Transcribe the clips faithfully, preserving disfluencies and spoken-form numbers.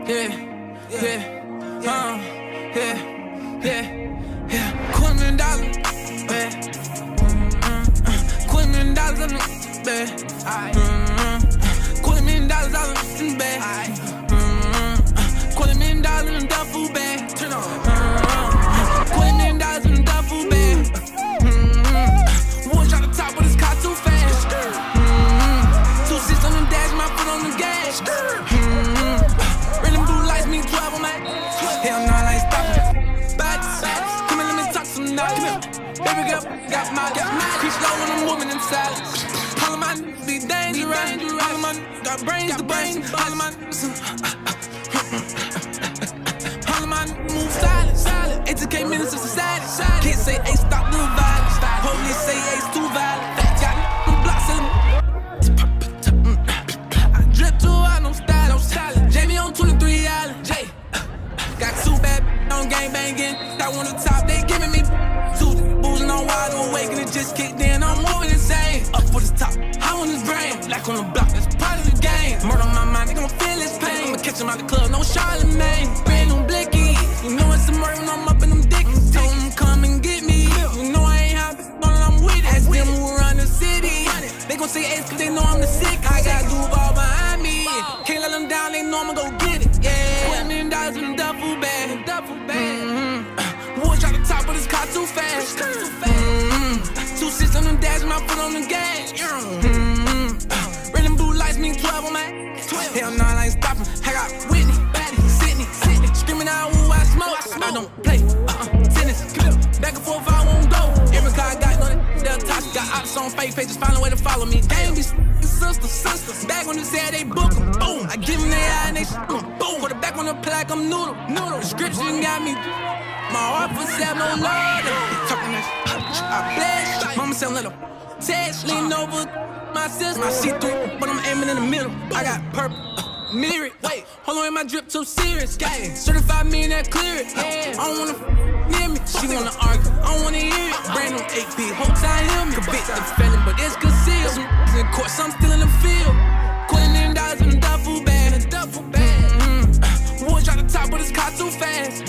yeah, yeah, uh, yeah, yeah, yeah. Quarter million dollars, yeah. Mm-hmm. Quarter million dollars in the bed. Mm-hmm. Quarter million dollars in the bed. Mm-hmm. Quarter million dollars in the duffel bag. Turn on. Mm-hmm. Quarter million dollars in the duffel bag. Mm-hmm. Wood drop the top with his car too fast. Mm-hmm. Two six on the dash, my foot on the gas. Mm-hmm. Red and blue lights mean twelve on my. Hell no, I ain't stopping. Bats, come here, let me talk some knowledge. Baby girl, got my, got my. Creep slow when I'm moving in silence. All of my be dangerous. All of my got brains to brain. All of my, all of my move silent, silent. eighteen minutes of society. Kids say, hey, stop the violence. Police say, hey, it's too violent. Got them blocks in them. I drip too hard, no style, no style. Jamie on twenty-three Island. J. Got two bad on gang banging. Got one on top, they giving me two boozing on wide awake and it just kicked in. I'm moving insane. Up for the top, I on his brain. Black on the block, that's part of the game. Murder on my mind, they gon' feel his pain. I'ma catch him out the club, no Charlemagne. Brand new blicky. You know it's a murder when I'm up in them dickies. Told them come and get me. You know I ain't happy, but I'm with it. Ask them who run the city. They gon' say ace cause they know I'm the sick. I got Duval behind me. Can't let them down, they know I'ma go get it. Yeah, one million dollars in the duffel bag. Duffel bag. Mm-hmm. Wood drop the top with his car too fast. Mm-hmm. Two six on the dash, my foot on the gas. Mm-hmm. Red and blue lights mean twelve on my. Hell no, I ain't stopping. I got Whitney, Batty, Sydney, Sydney. Screaming out who I smoke. I don't play. Uh-uh. Tennis, clip. Back and forth, I won't go. Every car I got, know that they'll toss. Got ops on fake pages, find a way to follow me. Game be sisters, sisters. Back on the side, they book em. Boom. I give them their eye and they shoot em. Boom. Put it back on the plaque, I'm noodle. Noodle. Description got me. My heart for sale, no lord. Talking that shit. I bless. Mama said, little. Text, lean over my sister. I see through, but I'm aiming in the middle. I got purple. Mirror, wait, hold on, in my drip too serious. Gang, certified me in that clear it. I don't wanna f near me. She wanna argue, I don't wanna hear it. Brand new eight P, whole time hear me. Convict the felon, but it's concealed. Some in court, some still in the field. Quarter million dollars in the duffel bag. Duffel bag. Mm-hmm. Wood drop the top, but his car too fast.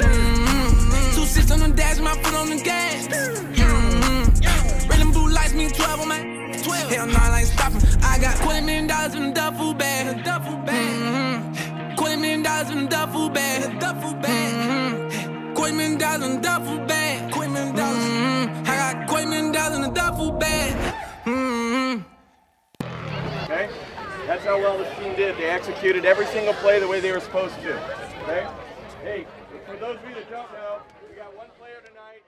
Mm-hmm. Two six on the dash, my foot on the gas. Mm-hmm. Red and blue lights mean twelve on my. Hell no, I ain't stopping. I got quarter million dollars in the duffel bag. Duffel bag. Mm-hmm. Quarter million dollars in the duffel bag. Duffel bag. Mm-hmm. Quarter million dollars in the duffel bag. Quarter million dollars. Mm-hmm. I got quarter million dollars in the duffel bag. Mm-hmm. Okay, that's how well this team did. They executed every single play the way they were supposed to. Okay. Hey, for those of you that don't know, we got one player tonight.